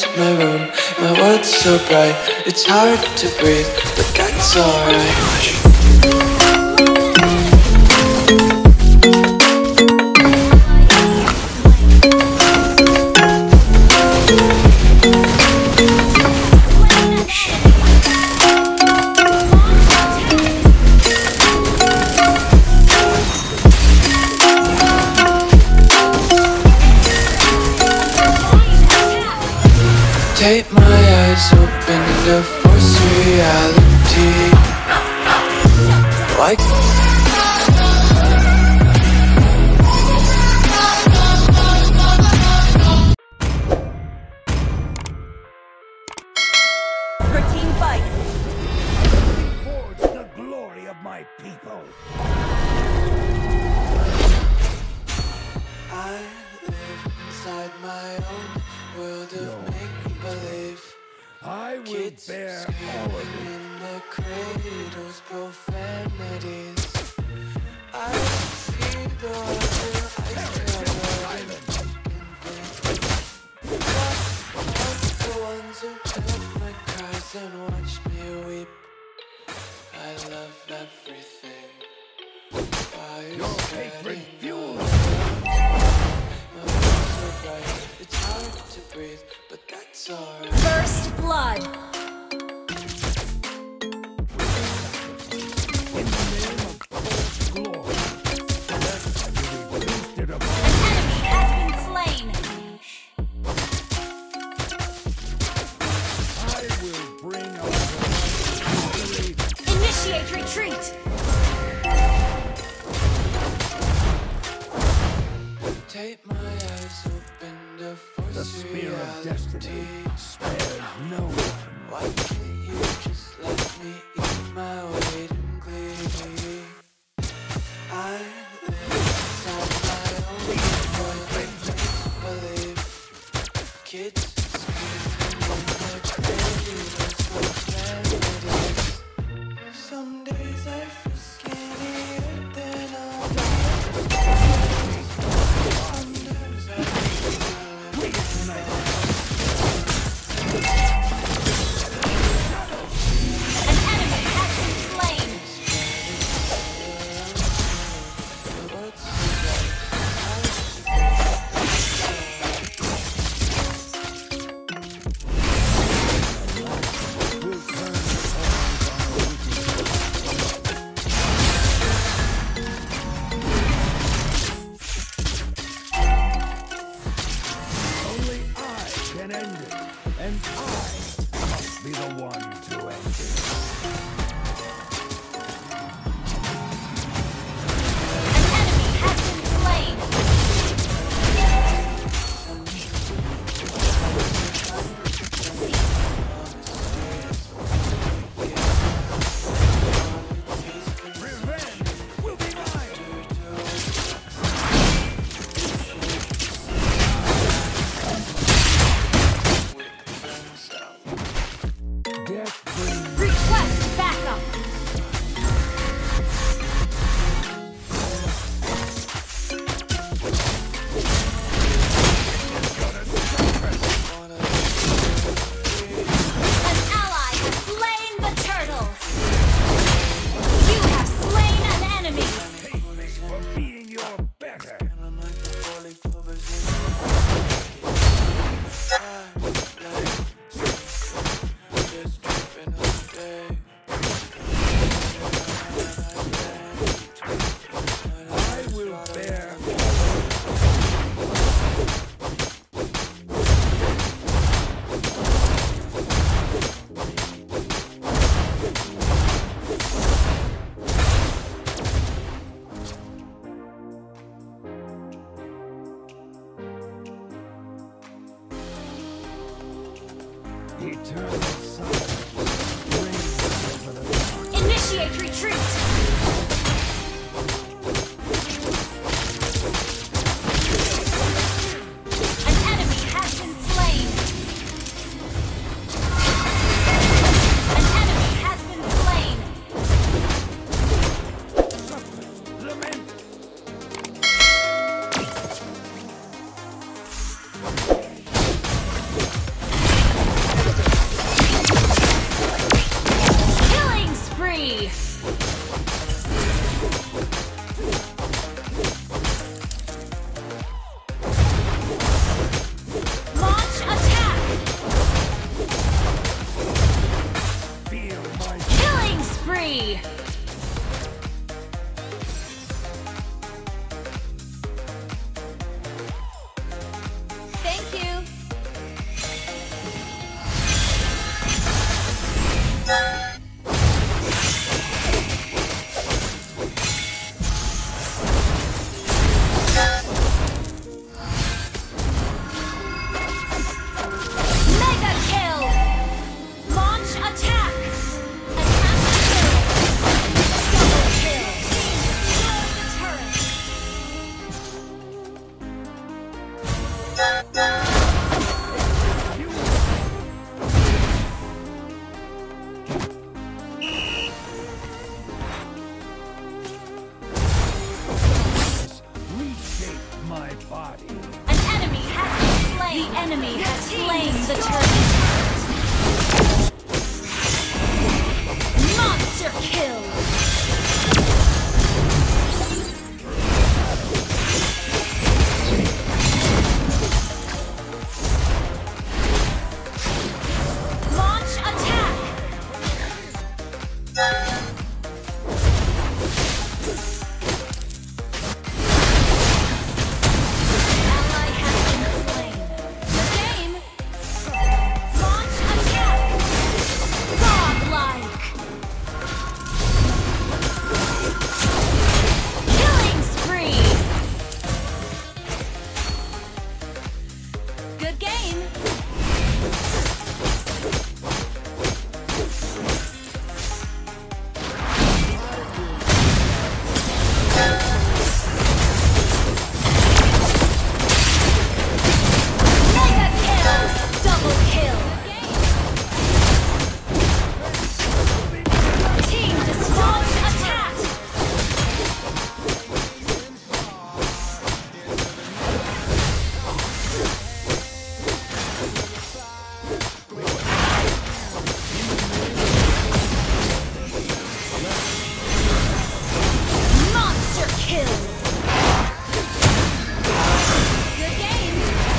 into my room. My world's so bright, it's hard to breathe, but that's alright. Take my eyes open to force reality. Why? 13 fight. Forge the glory of my people. I live inside my own world of make-believe. I will Kids bear all of screaming it. in the cradles, profanities. I see the wonder, I the ones who heard my cries and watched me weep. I love everything. Your hatred fuels. My world's so bright, it's hard to breathe, but that's alright. First blood. In the name of Forge glory. Let me be boosted An above. enemy has been slain. I will bring out the victory. Initiate retreat. Take my eyes open to force The spear of reality. destiny spares no one. Why can't you just let me eat my weight in glee? I live inside my own world of make-believe. Kids screaming in the cradles of profanities. Some days I feel skinnier than others. An enemy has been slain. Will turn the only I can end it, and I must be the one to end it. An enemy has been slain. Revenge will be mine. Death brings Request backup. An ally has slain the turtle. You have slain an enemy. hate me for being your better. I will bear eternal silence. Reigns over the dark. Initiate retreat. An enemy has been slain. An enemy has been slain. Suffer, lament. enemy has slain the turtle. Monster kill! Launch attack! Ally has been slain. The game! Launch attack! Godlike! Killing spree! Good game! Mega kill! Double kill! Team destroy attack! Monster kill! Good game!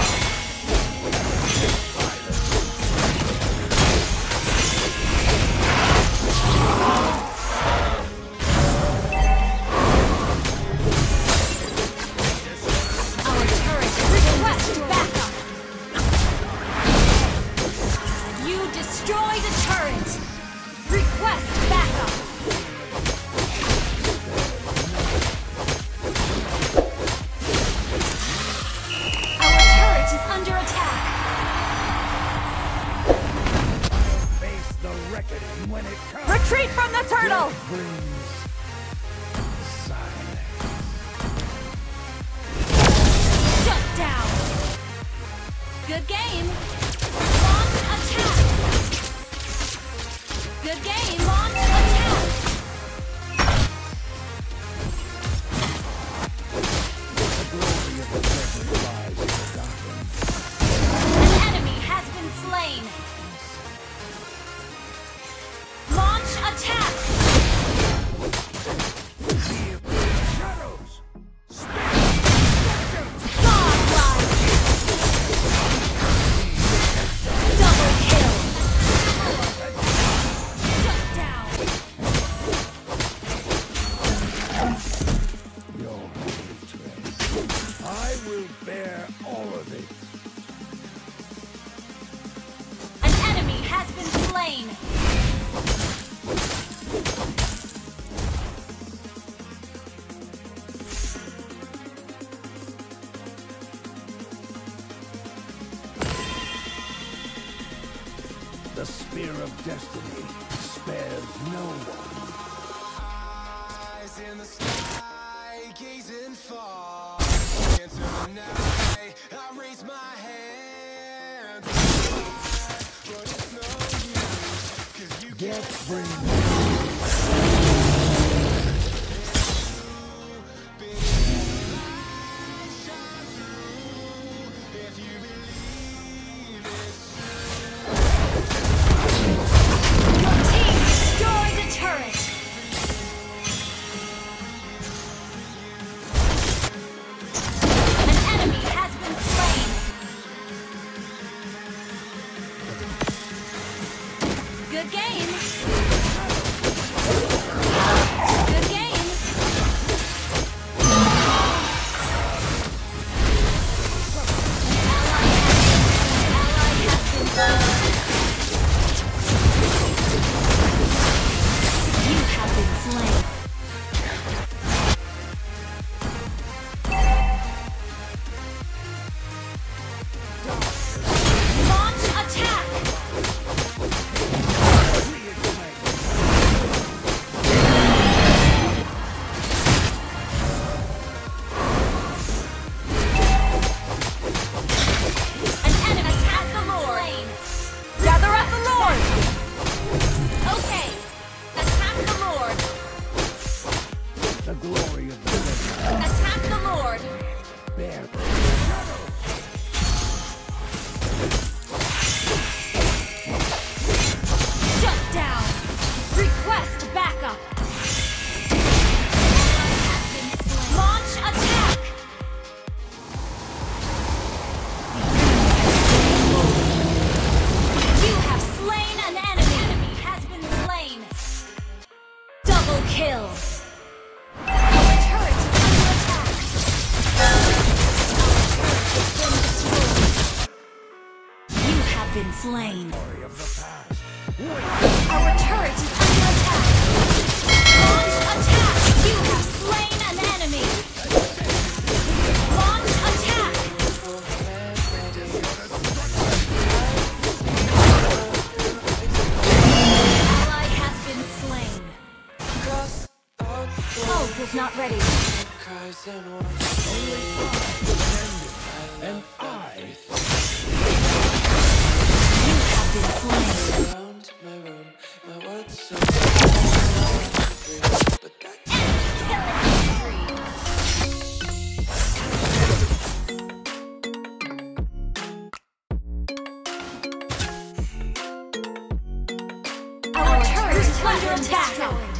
Our turret request backup! You destroyed a turret! Request backup! Our turret is under attack! Face the reckoning when it comes. Retreat from the turtle! Death brings silence. Shut down! Good game! Launch attack! Good game! Launch attack! The glory of the present lies forgotten. An enemy has been slain! Launch attack! Shadows! Godlike! Double kill! Shut down! Your hatred. I will bear all of it. An enemy has been slain! The spear of destiny spares no one. Eyes in the sky, gazing far into the night. I raise my hand, but it's no use, 'cause you Death brings shine through if you believe it's Your team destroyed the turret! An enemy has been slain! Good game! have been slain. Story of the past. Our turret is under attack. Launch attack! You have slain an enemy. Launch attack! Ally has been slain. Ult is not ready. Cries and watch And I You have been slain. around my room. My words so but that's Our turret is under attack.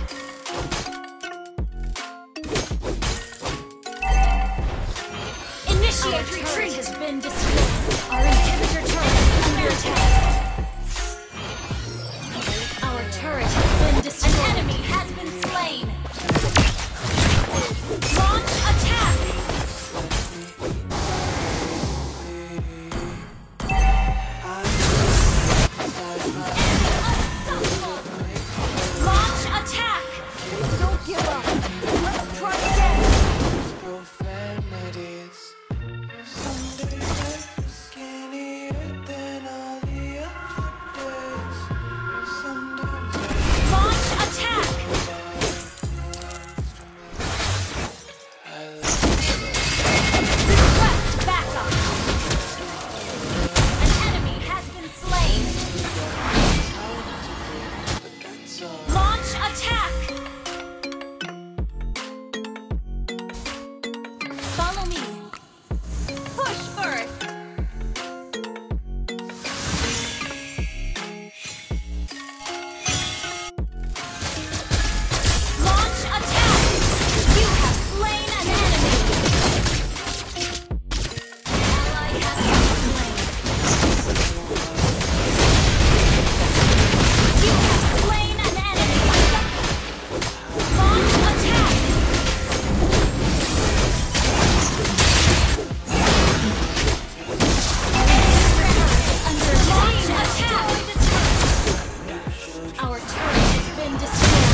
Initiate retreat has been destroyed. Our inhibitor turret is under attack. Our turret has been destroyed. An enemy has been slain. Launch attack! Launch attack! Don't give up. Let's try again. profanities. Some days I feel skinnier than all the other days. Sometimes Launch attack! I love Request backup. An enemy has been slain. that's all. Launch attack! Follow me. Push first. Launch attack! You have slain an enemy. Ally has been slain. You have slain an enemy. Launch attack! Under launch attack! Our turret has been destroyed.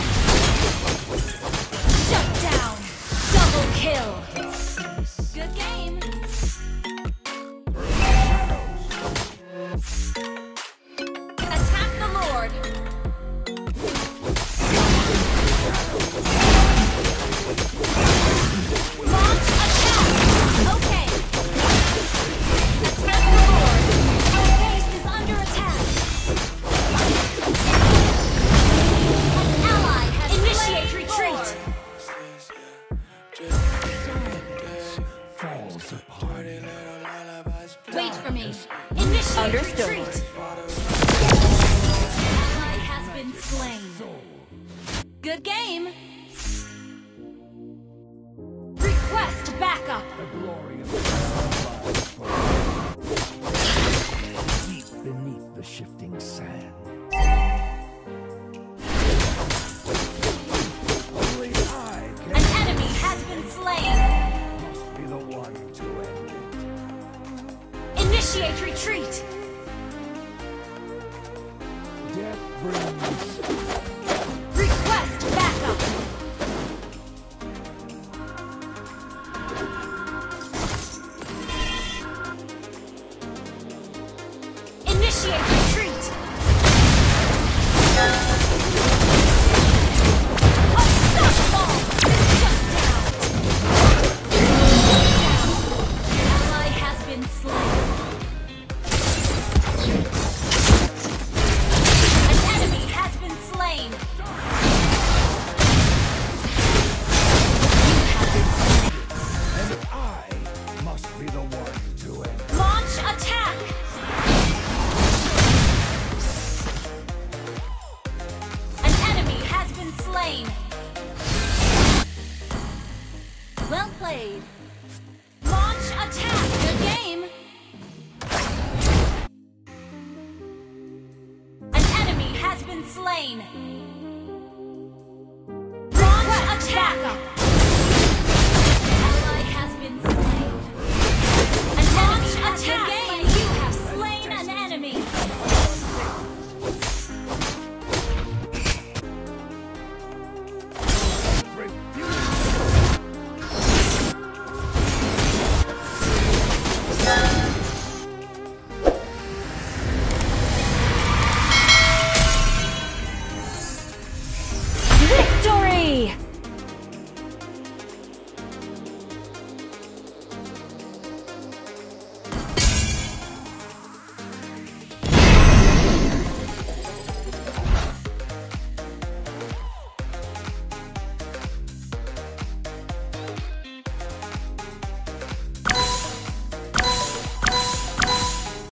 Shut down! Double kill! Good game! Attack the Lord! Launch attack! Okay! Attack the Lord! Our base is under attack! An ally has initiate retreat! falls apart. Wait for me! Initiate retreat! Ally has been slain. Good game! Request backup! The glory of the past deep beneath the shifting sand. Only I An enemy has been slain! must be the one to end it. Initiate retreat! Death brings Request backup! Initiate retreat! Unstoppable! Shut down! Ally has been slain. An enemy has been slain. You have been slain. and I must be the one to end it. Launch attack! An enemy has been slain. Well played. Launch attack! Good game! An enemy has been slain.